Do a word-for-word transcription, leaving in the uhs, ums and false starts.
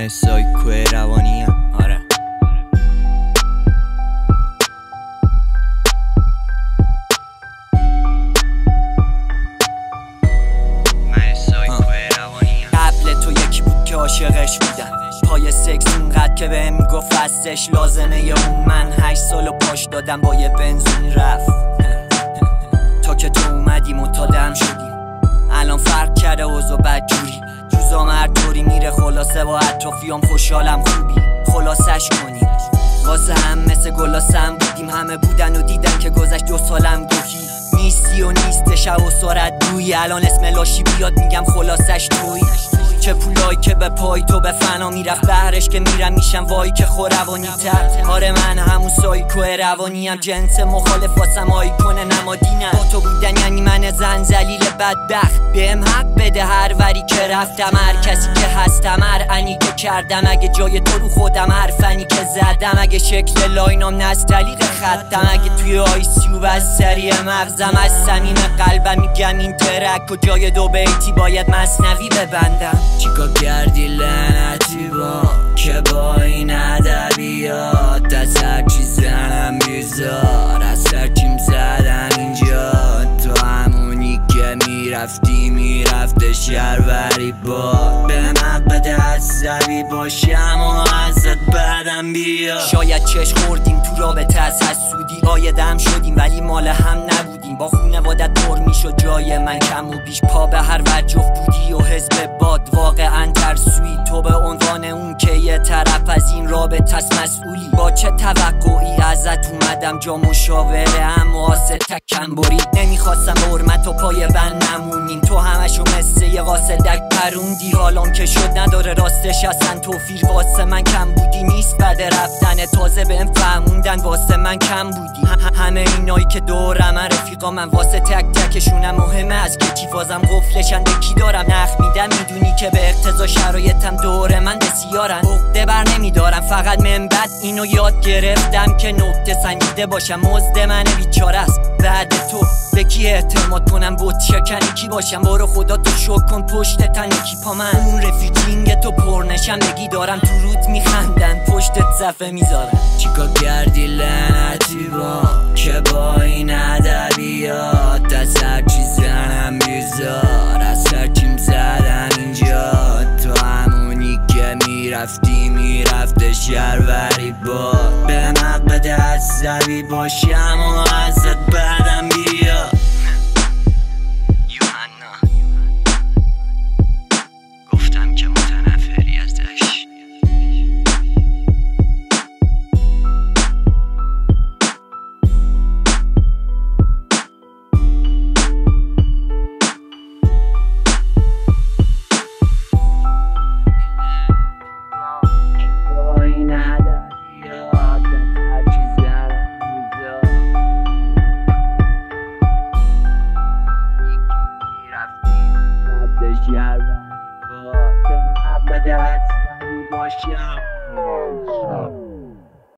سایکو روانیم. آره قبل تو یکی بود که عاشقش بودم، پای سکس اونقدر که بهم میگفت هستش لازمه یه اون من هشت سالو پاش دادم با یه بنزین رفت. تا که تو اومدی متادم شدیم، الان فرق کرده اوضاع بدجوری، روزام هر طوری میره خلاصه با اطرافیام خوشحالم خوبی خلاصش کنیم. واسه هم مثل گلاسم بودیم، همه بودن و دیدن که گذشت دو سالم گوهی نیستی و نیست شب و سارت دوی، الان اسم لاشی بیاد میگم خلاصش توی. چه پولایی که به پای تو به فنا میرفت، بهرش که میرم میشم وای که خوروانی تر. آره من همون سایکو روانیم، جنس مخالف واسم آیکون نمادینم. با تو بودن یعنی من زن زلیل بدبخت، بهم حق بده هر وری که رفتم، هر کسی که هستم، هر انی که کردم، اگه جای تو رو خودم، هر فنی که زدم، اگه شکل لاینام نستلیق خطم، اگه توی آی سی و بستری مغزم، از صمیم قلبم میگم این ترک و جای دو بیتی باید مثنوی ببندم. چیکار کردی لعنتی با که با این ادبیات، از هرچی زنم بیزار، از هرچیم زدم اینجا، تو همونی که میرفتی میرفته شهروری با، به مقبت عصبی باشم و ازت بعدم بیا. شاید چشم خوردیم تو رابطه از حسودی، آیدم شدیم ولی مال هم نبودیم، با خونوادت پر میشد جای من کم و بیش، پا به هر وجه بودی و حزب باد، واقعا ترسوی تو به عنوان اون که یه طرف از این رابطه از مسئولی. با چه توقعی ازت اومدم جا مشاوره هم واسه تکم برید، نمیخواستم به حرمت و پای بند نمونیم، تو همشو مثل یه قاصدک پروندی، حالام که شد نداره راستش اصلا توفیر، واسه من کم بودی نیست بعد رفتن، تازه بهم فهموندن واسه من کم بودی. همه اینایی که دورم من رفیقا من، واسه تک تکشونم مهمه از که تیفازم قفلشن به کی دارم نخ میدم، میدونی که به اقتضا شرایطم دور من بسیارن، عقده بر نمیدارم فقط من بد اینو یاد گرفتم که نقطه سنجیده باشم، مزد من بیچاره است بعد تو، به کی اعتماد کنم بود شکنی کی باشم، برو خدا تو شک کن پشت تن کی پا من، اون رفیقینگ تو پرنشم بگی دارم تو رود میخندن پشتت صفحه میذارم. چیکار کردی لعنتی با که با این ادبیات، از هرچی زنم بیزار، از هرچیم زدم اینجا، تو همونی که میرفتی میرفته شهروری با، به مقبت عصبی باشم و ازت بعدم بیا. یوحنا گفتم که متنفری ازش، Yeah.